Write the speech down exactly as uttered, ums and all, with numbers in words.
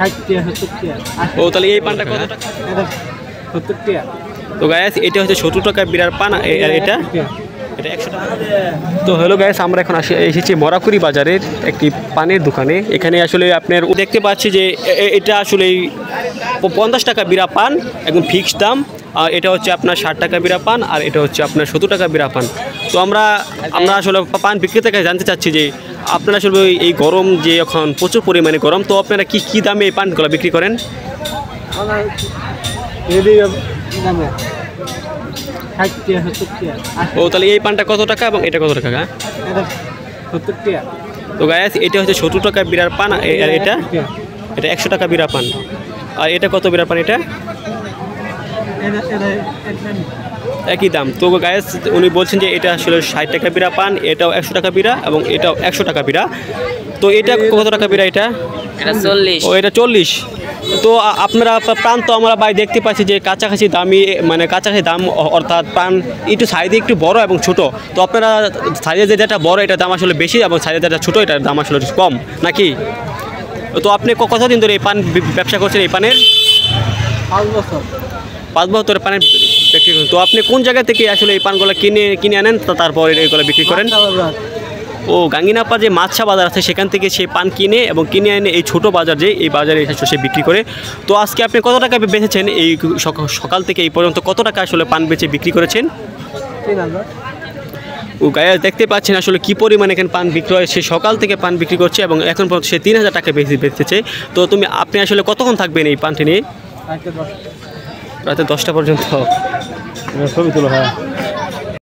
ও তাহলে এই পানটা কত টাকা? তো গাইস এটা হচ্ছে সত্তর টাকা বিড়ার পান, আর এটা এটা একশো টাকা। তো হ্যালো গাইস, আমরা এখন আসি এসেছি মরাকুরি বাজারের একটি পানের দোকানে। এখানে আসলে আপনার দেখতে পাচ্ছি যে এটা আসলে পঞ্চাশ টাকা বিড়া পান, একদম ফিক্সড দাম। আর এটা হচ্ছে আপনার ষাট টাকা বিড়া পান, আর এটা হচ্ছে আপনার সত্তর টাকা বিড়া পান। তো আমরা আমরা আসলে পান বিক্রেতার কাছে জানতে চাচ্ছি যে আপনারা আসলে এই গরম যে এখন প্রচুর পরিমাণে গরম, তো আপনারা কি কী দামে এই পানগুলো বিক্রি করেন? ও তাহলে এই পানটা কত টাকা এবং এটা কত টাকা? তো গাইস এটা হচ্ছে সত্তর টাকা বিড়ার পান, আর এটা এটা একশো টাকা বিড়া পান। আর এটা কত বিড়ার পান? এটা একই দাম। তো গাইস উনি বলছেন যে এটা আসলে ষাট টাকা বিড়া পান, এটাও একশো টাকা বিড়া এবং এটাও একশো টাকা বিড়া। তো এটা কত টাকা বিড়া? এটা এটা চল্লিশ। ও এটা চল্লিশ। তো আপনারা প্রাণ তো আমরা ভাই দেখতে পাচ্ছি যে কাছাকাছি দামি, মানে কাছাকাছি দাম, অর্থাৎ প্রাণ একটু সাইজে একটু বড় এবং ছোট। তো আপনারা সাইজে যেটা বড় এটার দাম আসলে বেশি, এবং সাইজে যেটা ছোটো এটার দাম আসলে কম নাকি? তো আপনি কতদিন ধরে এই পান ব্যবসা করছেন এই পানের? পাঁচ বছর। পাঁচ বছর পানের বিক্রি করেন। তো আপনি কোন জায়গা থেকে আসলে এই পানগুলো কিনে কিনে আনেন তারপর এইগুলো বিক্রি করেন? ও গাঙ্গিনাপ্পা যে মাছা বাজার আছে সেখান থেকে সে পান কিনে এবং কিনে এনে এই ছোটো বাজার যে এই বাজারে এসে সে বিক্রি করে। তো আজকে আপনি কত টাকা বেচেছেন? এই সকাল থেকে এই পর্যন্ত কত টাকা আসলে পান বেচে বিক্রি করেছেন? ও গায়ে দেখতে পাচ্ছেন আসলে কী পরিমাণে এখানে পান বিক্রি হয়। সে সকাল থেকে পান বিক্রি করছে এবং এখন পর্যন্ত সে তিন হাজার টাকা বেশি বেচতেছে। তো তুমি আপনি আসলে কতক্ষণ থাকবেন এই পানটি নিয়ে? রাতে দশটা পর্যন্ত। ছবি তুলো। হ্যাঁ।